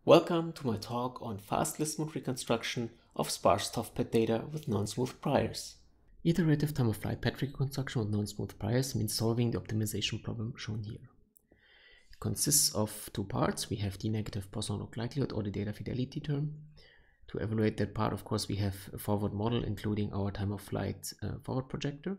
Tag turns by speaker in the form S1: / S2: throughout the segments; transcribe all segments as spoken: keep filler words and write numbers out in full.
S1: Welcome to my talk on fast list-mode reconstruction of sparse TOF-pad data with non-smooth priors. Iterative time-of-flight pad reconstruction with non-smooth priors means solving the optimization problem shown here. It consists of two parts. We have the negative Poisson-log likelihood or the data fidelity term. To evaluate that part, of course, we have a forward model including our time-of-flight uh, forward projector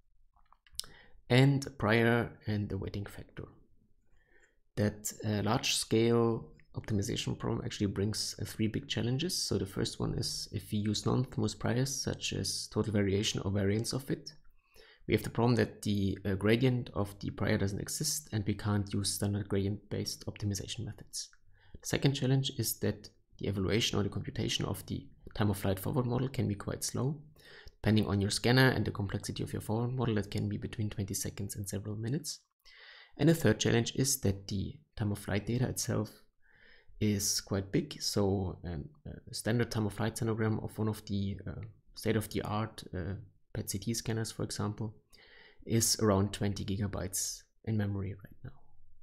S1: and a prior and a weighting factor. That uh, large-scale optimization problem actually brings uh, three big challenges. So the first one is if we use non-smooth priors such as total variation or variance of it, we have the problem that the uh, gradient of the prior doesn't exist and we can't use standard gradient-based optimization methods. The second challenge is that the evaluation or the computation of the time-of-flight forward model can be quite slow. Depending on your scanner and the complexity of your forward model, that can be between twenty seconds and several minutes. And the third challenge is that the time-of-flight data itself is quite big. So um, a standard time-of-flight sinogram of one of the uh, state-of-the-art uh, P E T C T scanners, for example, is around twenty gigabytes in memory right now.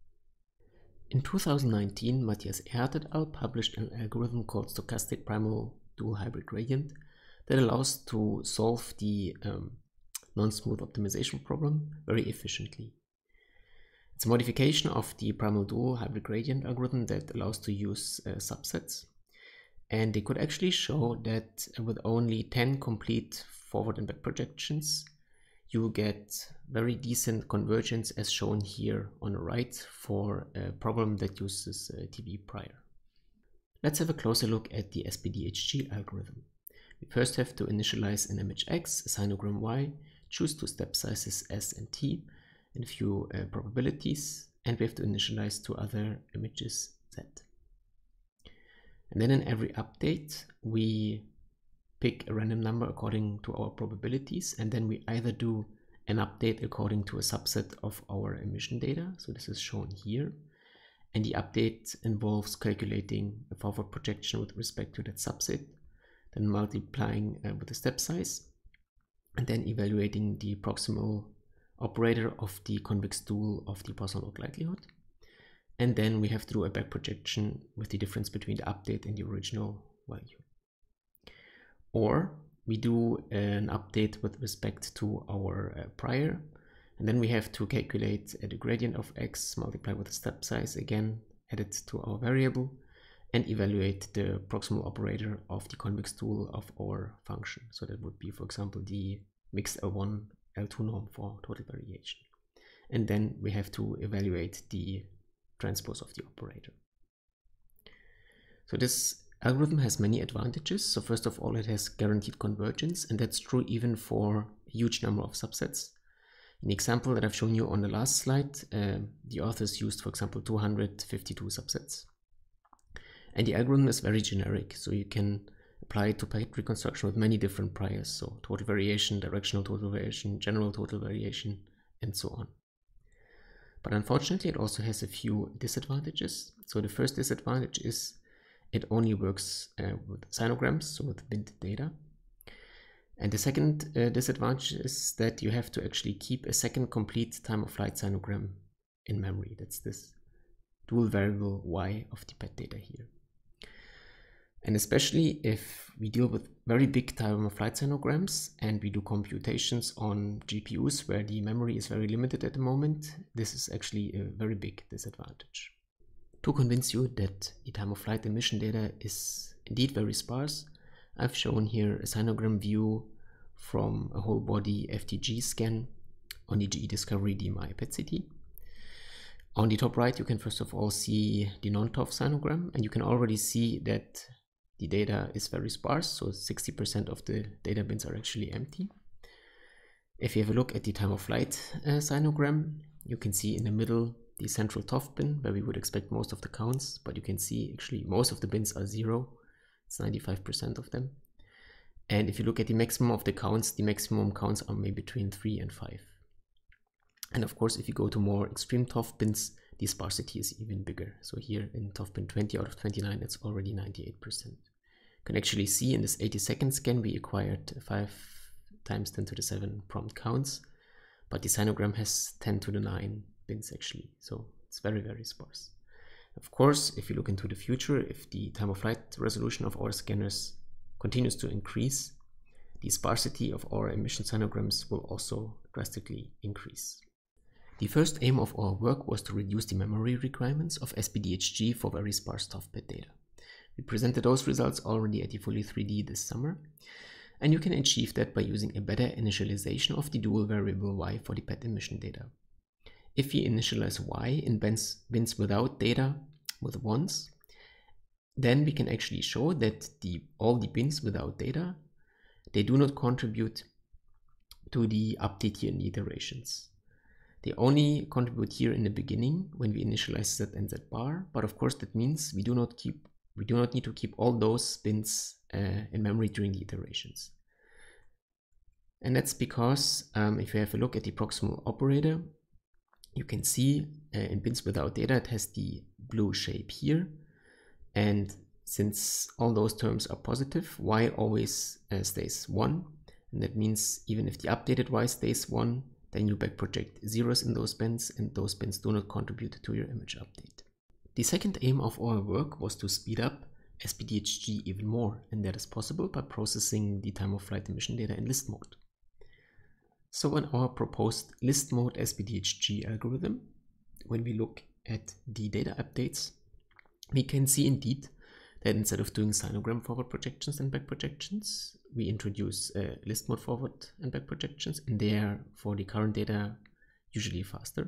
S1: In two thousand nineteen, Matthias Erhardt et al. Published an algorithm called stochastic primal dual hybrid gradient that allows to solve the um, non-smooth optimization problem very efficiently. It's a modification of the primal dual hybrid gradient algorithm that allows to use uh, subsets. And they could actually show that with only ten complete forward and back projections, you get very decent convergence as shown here on the right for a problem that uses uh, T V prior. Let's have a closer look at the S P D H G algorithm. We first have to initialize an image X, a sinogram Y, choose two step sizes S and T, and a few uh, probabilities, and we have to initialize two other images Z. And then in every update, we pick a random number according to our probabilities, and then we either do an update according to a subset of our emission data, so this is shown here, and the update involves calculating a forward projection with respect to that subset, then multiplying uh, with the step size, and then evaluating the proximal operator of the convex dual of the Poisson-log likelihood. And then we have to do a back projection with the difference between the update and the original value. Or we do an update with respect to our uh, prior, and then we have to calculate uh, the gradient of X, multiply with the step size again, add it to our variable, and evaluate the proximal operator of the convex dual of our function. So that would be, for example, the mixed L one L two norm for total variation. And then we have to evaluate the transpose of the operator. So this algorithm has many advantages. So first of all, it has guaranteed convergence, and that's true even for a huge number of subsets. In the example that I've shown you on the last slide, uh, the authors used, for example, two hundred fifty-two subsets. And the algorithm is very generic, so you can apply it to pad reconstruction with many different priors, so total variation, directional total variation, general total variation, and so on. But unfortunately, it also has a few disadvantages. So the first disadvantage is it only works uh, with sinograms, so with bint data. And the second uh, disadvantage is that you have to actually keep a second complete time-of-flight sinogram in memory. That's this dual variable Y of the pad data here. And especially if we deal with very big time-of-flight sinograms and we do computations on G P Us where the memory is very limited at the moment, this is actually a very big disadvantage. To convince you that the time-of-flight emission data is indeed very sparse, I've shown here a sinogram view from a whole body F T G scan on the G E Discovery D M I P E T C T. On the top right, you can first of all see the non-T O F sinogram, and you can already see that the data is very sparse, so sixty percent of the data bins are actually empty. If you have a look at the time-of-flight uh, sinogram, you can see in the middle the central T O F bin where we would expect most of the counts, but you can see actually most of the bins are zero. It's ninety-five percent of them. And if you look at the maximum of the counts, the maximum counts are maybe between three and five. And of course, if you go to more extreme T O F bins, the sparsity is even bigger. So here in T O F bin twenty out of twenty-nine, it's already ninety-eight percent. You can actually see in this eighty second scan, we acquired five times ten to the seven prompt counts, but the sinogram has ten to the nine bins actually. So it's very, very sparse. Of course, if you look into the future, if the time of flight resolution of our scanners continues to increase, the sparsity of our emission sinograms will also drastically increase. The first aim of our work was to reduce the memory requirements of S P D H G for very sparse T O F bit data. We presented those results already at eFolio three D this summer, and you can achieve that by using a better initialization of the dual variable y for the P E T emission data. If we initialize y in bins, bins without data with ones, then we can actually show that the, all the bins without data, they do not contribute to the update here in the iterations. They only contribute here in the beginning when we initialize z and z bar, but of course that means we do not keep we do not need to keep all those bins uh, in memory during the iterations. And that's because um, if you have a look at the proximal operator, you can see uh, in bins without data it has the blue shape here, and since all those terms are positive, y always uh, stays one, and that means even if the updated y stays one, then you back project zeros in those bins, and those bins do not contribute to your image update. The second aim of our work was to speed up S P D H G even more, and that is possible by processing the time of flight emission data in list mode. So in our proposed list mode S P D H G algorithm, when we look at the data updates, we can see indeed that instead of doing sinogram forward projections and back projections, we introduce uh, list mode forward and back projections, and they are for the current data usually faster.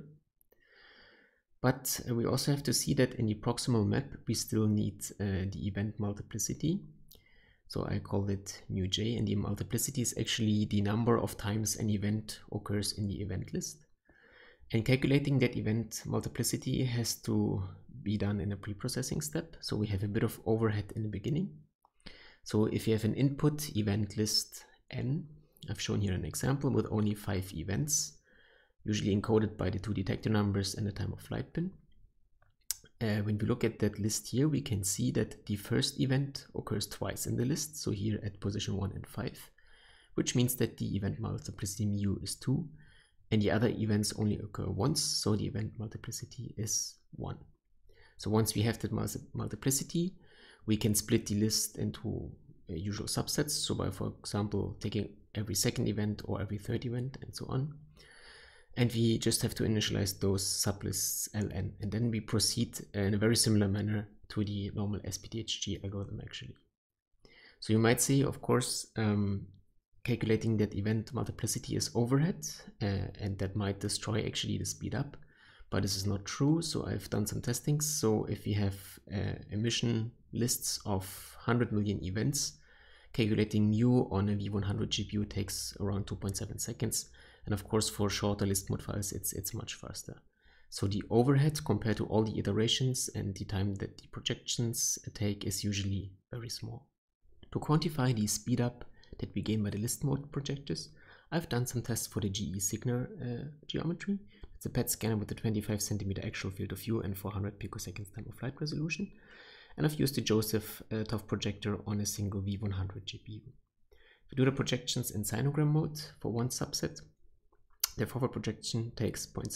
S1: But uh, we also have to see that in the proximal map we still need uh, the event multiplicity. So I call it mu j, and the multiplicity is actually the number of times an event occurs in the event list. And calculating that event multiplicity has to be done in a pre-processing step, so we have a bit of overhead in the beginning. So if you have an input event list n, I've shown here an example with only five events, usually encoded by the two detector numbers and the time of flight pin. Uh, when we look at that list here, we can see that the first event occurs twice in the list, so here at position one and five, which means that the event multiplicity mu is two, and the other events only occur once, so the event multiplicity is one. So once we have that multiplicity, we can split the list into uh, usual subsets, so by, for example, taking every second event or every third event and so on. And we just have to initialize those sublists ln, and then we proceed in a very similar manner to the normal S P D H G algorithm actually. So you might say, of course, um, calculating that event multiplicity is overhead, uh, and that might destroy actually the speed up, but this is not true. So I've done some testing. So if we have uh, emission lists of one hundred million events, calculating mu on a V one hundred G P U takes around two point seven seconds. And of course, for shorter list mode files, it's, it's much faster. So the overhead compared to all the iterations and the time that the projections take is usually very small. To quantify the speed up that we gain by the list mode projectors, I've done some tests for the G E Signer uh, geometry. It's a P E T scanner with a twenty-five centimeter actual field of view and four hundred picoseconds time of flight resolution. And I've used the Joseph uh, T O F projector on a single V one hundred G P U. If we do the projections in sinogram mode for one subset, the forward projection takes zero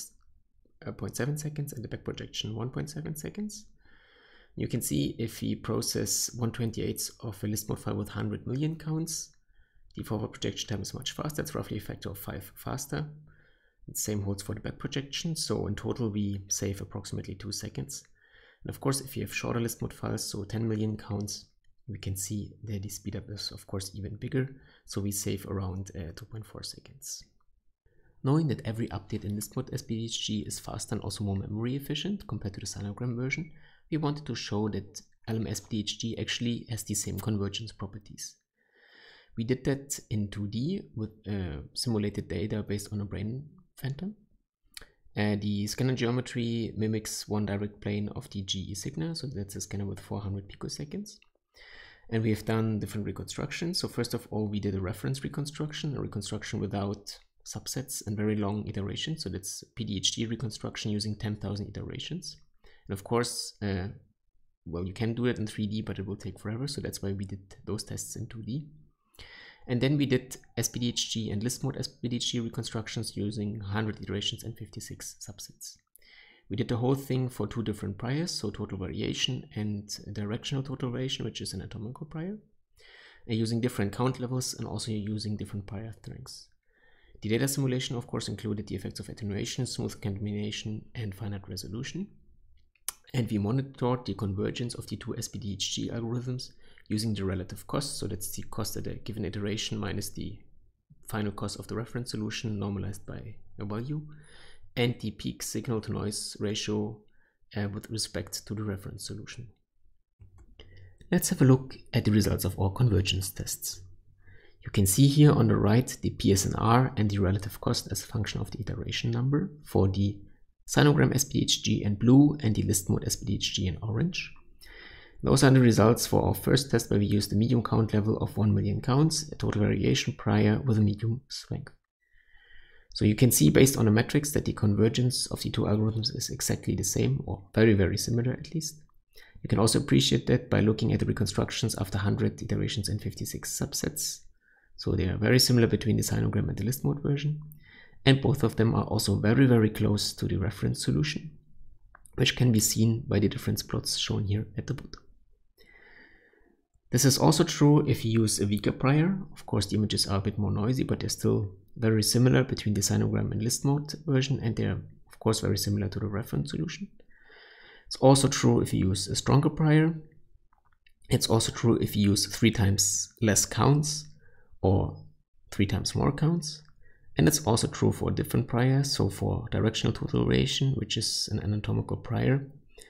S1: point seven seconds and the back projection one point seven seconds. You can see if we process one twenty-eighth of a list mode file with one hundred million counts, the forward projection time is much faster. It's roughly a factor of five faster. The same holds for the back projection. So in total, we save approximately two seconds. And of course, if you have shorter list mode files, so ten million counts, we can see that the speed up is of course even bigger. So we save around uh, two point four seconds. Knowing that every update in list mode S P D H G is faster and also more memory efficient compared to the sinogram version, we wanted to show that L M S P D H G actually has the same convergence properties. We did that in two D with uh, simulated data based on a brain phantom. Uh, the scanner geometry mimics one direct plane of the G E Signer, so that's a scanner with four hundred picoseconds. And we have done different reconstructions. So first of all, we did a reference reconstruction, a reconstruction without subsets and very long iterations. So that's P D H G reconstruction using ten thousand iterations. And of course, uh, well, you can do it in three D, but it will take forever. So that's why we did those tests in two D. And then we did S P D H G and list mode S P D H G reconstructions using one hundred iterations and fifty-six subsets. We did the whole thing for two different priors, so total variation and directional total variation, which is an anatomical prior, and using different count levels and also using different prior strengths. The data simulation, of course, included the effects of attenuation, smooth combination, and finite resolution. And we monitored the convergence of the two S P D H G algorithms using the relative cost, so that's the cost at a given iteration minus the final cost of the reference solution normalized by a value, and the peak signal to noise ratio uh, with respect to the reference solution. Let's have a look at the results of our convergence tests. You can see here on the right the P S N R and the relative cost as a function of the iteration number for the Sinogram S P D H G in blue and the list mode S P D H G in orange. Those are the results for our first test, where we used the medium count level of one million counts, a total variation prior with a medium strength. So you can see based on the metrics that the convergence of the two algorithms is exactly the same, or very, very similar at least. You can also appreciate that by looking at the reconstructions after one hundred iterations and fifty-six subsets. So they are very similar between the Sinogram and the list mode version. And both of them are also very, very close to the reference solution, which can be seen by the difference plots shown here at the bottom. This is also true if you use a weaker prior. Of course, the images are a bit more noisy, but they're still very similar between the Sinogram and list mode version, and they're of course very similar to the reference solution. It's also true if you use a stronger prior. It's also true if you use three times less counts or three times more counts. And it's also true for different priors, so for directional total variation, which is an anatomical prior.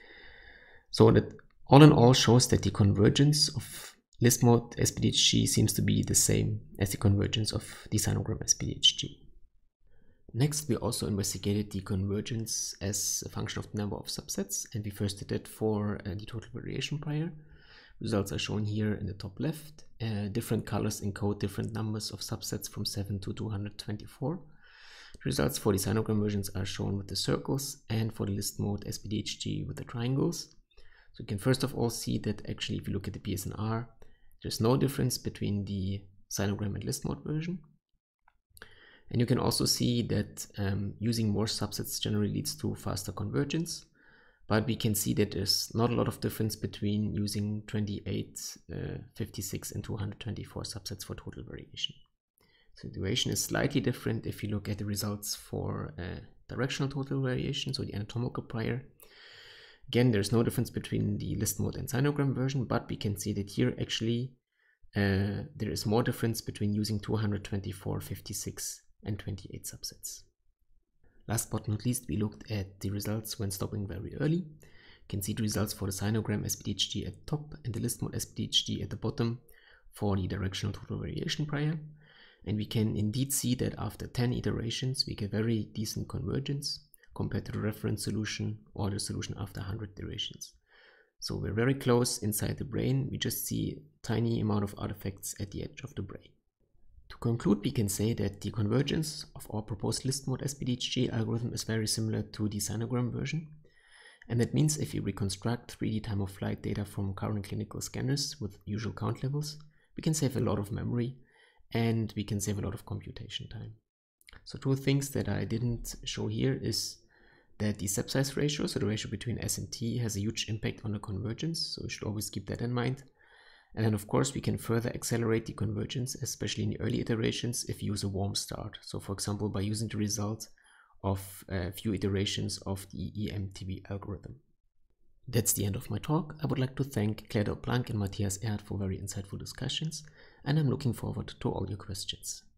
S1: So that all in all shows that the convergence of list mode S P D H G seems to be the same as the convergence of the Sinogram S P D H G. Next, we also investigated the convergence as a function of the number of subsets, and we first did it for uh, the total variation prior. Results are shown here in the top left. Uh, different colors encode different numbers of subsets from seven to two hundred twenty-four. The results for the Sinogram versions are shown with the circles, and for the list mode S P D H G with the triangles. So you can first of all see that actually if you look at the P S N R, there's no difference between the Sinogram and list mode version. And you can also see that um, using more subsets generally leads to faster convergence. But we can see that there's not a lot of difference between using twenty-eight, uh, fifty-six and two hundred twenty-four subsets for total variation. So the situation is slightly different if you look at the results for uh, directional total variation, so the anatomical prior. Again, there's no difference between the list mode and Sinogram version, but we can see that here actually uh, there is more difference between using two hundred twenty-four, fifty-six and twenty-eight subsets. Last but not least, we looked at the results when stopping very early. You can see the results for the Sinogram S P D H G at the top and the list mode S P D H G at the bottom for the directional total variation prior. And we can indeed see that after ten iterations, we get very decent convergence compared to the reference solution or the solution after one hundred iterations. So we're very close inside the brain. We just see a tiny amount of artifacts at the edge of the brain. To conclude, we can say that the convergence of our proposed list mode S P D H G algorithm is very similar to the Sinogram version. And that means if we reconstruct three D time of flight data from current clinical scanners with usual count levels, we can save a lot of memory and we can save a lot of computation time. So two things that I didn't show here is that the step size ratio, so the ratio between S and T, has a huge impact on the convergence. So you should always keep that in mind. And then of course we can further accelerate the convergence, especially in the early iterations, if you use a warm start. So for example, by using the result of a few iterations of the E M T B algorithm. That's the end of my talk. I would like to thank Claire Delplanque and Matthias Erhardt for very insightful discussions, and I'm looking forward to all your questions.